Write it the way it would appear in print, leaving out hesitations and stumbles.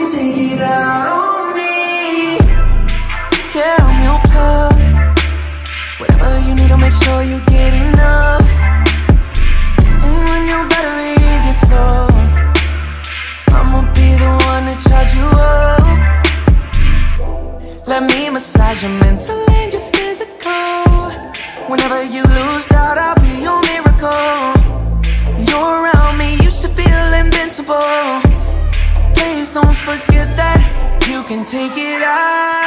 take it out on me. Yeah, I'm your plug. Whatever you need, I'll make sure you get enough. And when your battery gets low, I'ma be the one to charge you up. Let me massage your mental and your physical. Whenever you lose doubt, I'll be your miracle. You're around me, you should feel invincible. Please don't forget that you can take it out.